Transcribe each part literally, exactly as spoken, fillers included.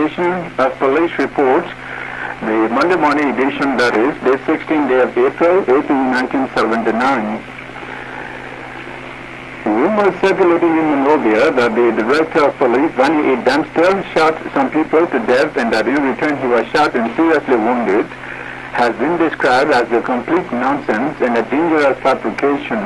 edition of police reports, the Monday morning edition, that is, the sixteenth day of April, nineteen seventy-nine. Rumors circulating in Monrovia that the director of police, Varney, Dempster, shot some people to death and that in return he was shot and seriously wounded has been described as a complete nonsense and a dangerous fabrication.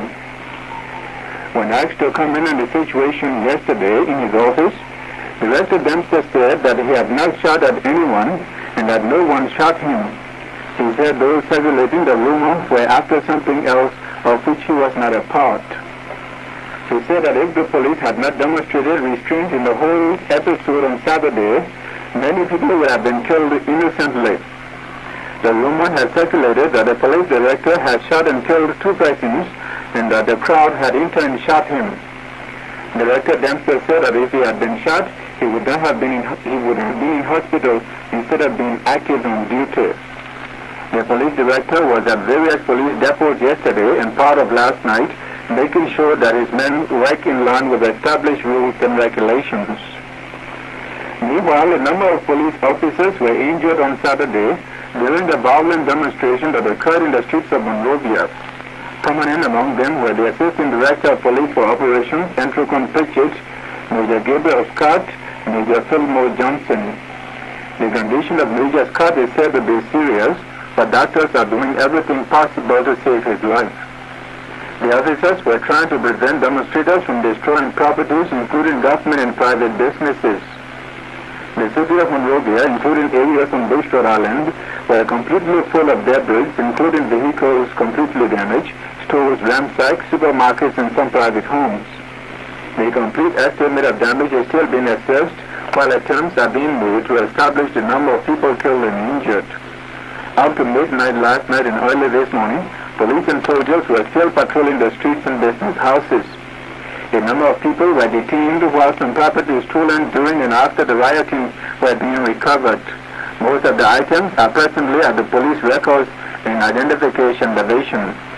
When asked to comment on the situation yesterday in his office, Director Dempster said that he had not shot at anyone and that no one shot him. He said those circulating the rumor were after something else of which he was not a part. He said that if the police had not demonstrated restraint in the whole episode on Saturday, many people would have been killed innocently. The rumor has circulated that the police director had shot and killed two persons and that the crowd had in turn shot him. Director Dempster said that if he had been shot, he would not have been in, he would have been in hospital instead of being active on duty. The police director was at various police depots yesterday and part of last night, making sure that his men work in line with established rules and regulations. Meanwhile, a number of police officers were injured on Saturday during the violent demonstration that occurred in the streets of Monrovia. Prominent among them were the Assistant Director of Police for Operations, Entrocon Pritchett, Major Gabriel Scott, Major Fillmore Johnson. The condition of Major Scott is said to be serious, but doctors are doing everything possible to save his life. The officers were trying to prevent demonstrators from destroying properties, including government and private businesses. The city of Monrovia, including areas on Dempster Island, were completely full of debris, including vehicles completely damaged, stores ransacked, supermarkets, and some private homes. The complete estimate of damage is still being assessed, while attempts are being made to establish the number of people killed and injured. Up to midnight last night and early this morning, police and soldiers were still patrolling the streets and business houses. A number of people were detained while some property stolen during and after the rioting were being recovered. Most of the items are presently at the police records and identification division.